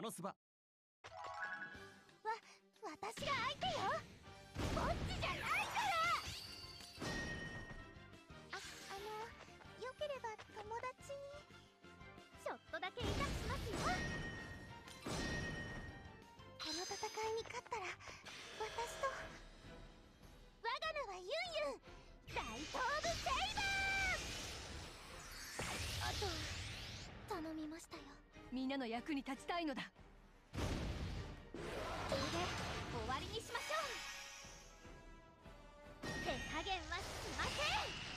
のスバ。 私が相手よ。ぼっちじゃないから。よければ友達にちょっとだけいたしますよ。この戦いに勝ったら私と我が名はユンユン大東部セイバー。あと頼みましたよ。 みんなの役に立ちたいのだ。 これで終わりにしましょう。手加減はしません。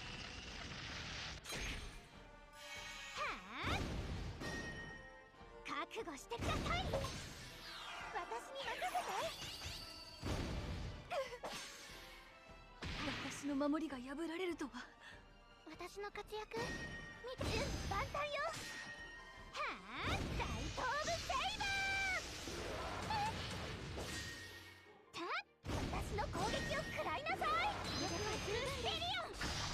覚悟してください。私に任せて。 私の守りが破られるとは。 私の活躍見て準備万端よ。大東部セイバー。私の攻撃を食らいなさい。ステリオン。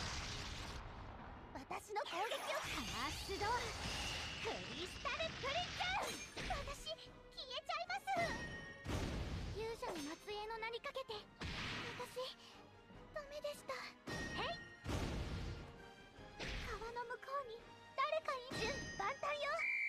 私の攻撃をカースドアクリスタルプリズム。私消えちゃいます。勇者の末裔の名にかけて私ダメでした。へい。川の向こうに誰かいる。準備万端よ。